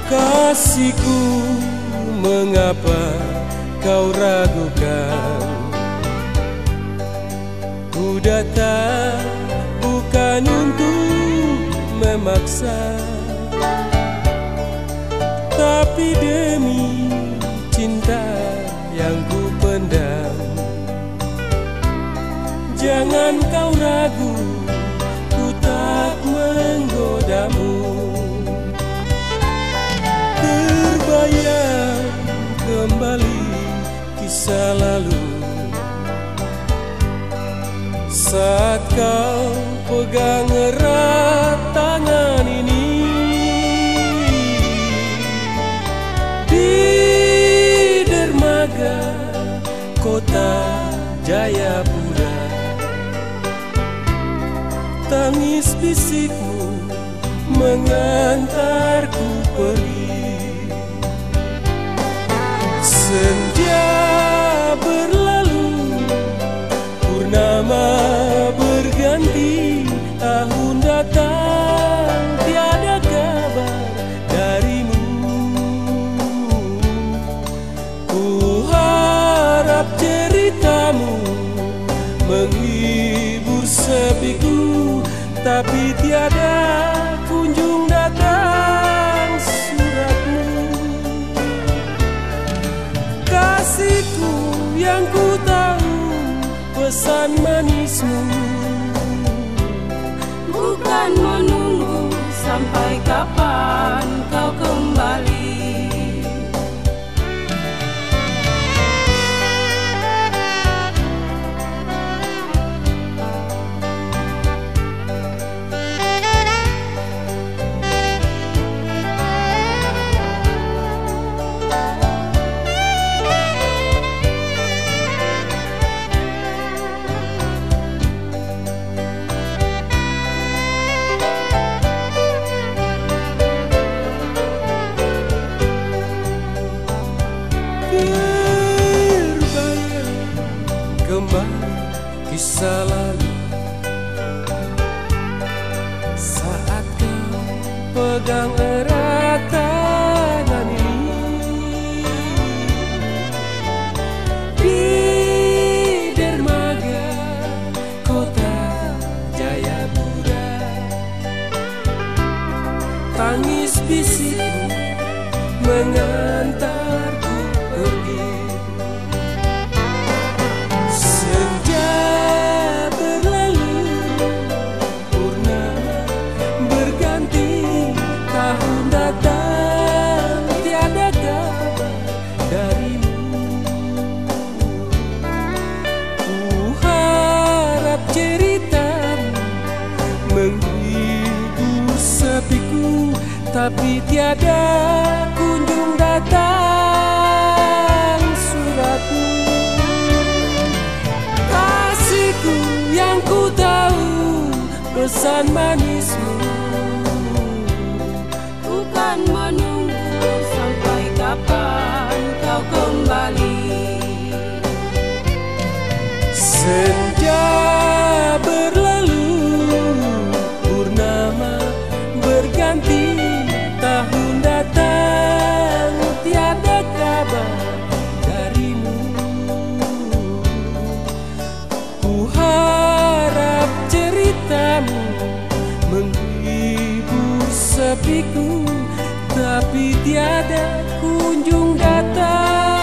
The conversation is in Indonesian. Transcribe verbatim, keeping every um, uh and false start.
Kasihku, mengapa kau ragukan? Ku datang bukan untuk memaksa, tapi demi cinta yang ku pendam. Jangan kau ragu, ku tak menggodamu. Terbayang kembali kisah lalu, saat kau pegang erat tangan ini di dermaga kota Jayapura. Tangis bisikmu mengantarku pergi. Senja berlalu, purnama berganti, tahun datang tiada kabar darimu. Ku harap ceritamu menghibur sepiku, tapi tiada kunjung datang suratmu. Kasihku yang ku tahu, pesan manismu bukan menunggu sampai kapan kau kembali. Kembali kisah lalu, saat kau pegang erat tangan ini di dermaga kota Jayapura. Tangis bisikmu mengantarku pergi. Menghibur sepiku, tapi tiada kunjung datang suratmu. Kasihku yang ku tahu, pesan manismu bukan menunggu sampai kapan kau kembali. Senja berlalu, purnama berganti, tahun datang tiada kabar darimu. Ku harap ceritamu menghibur sepiku, tapi tiada kunjung datang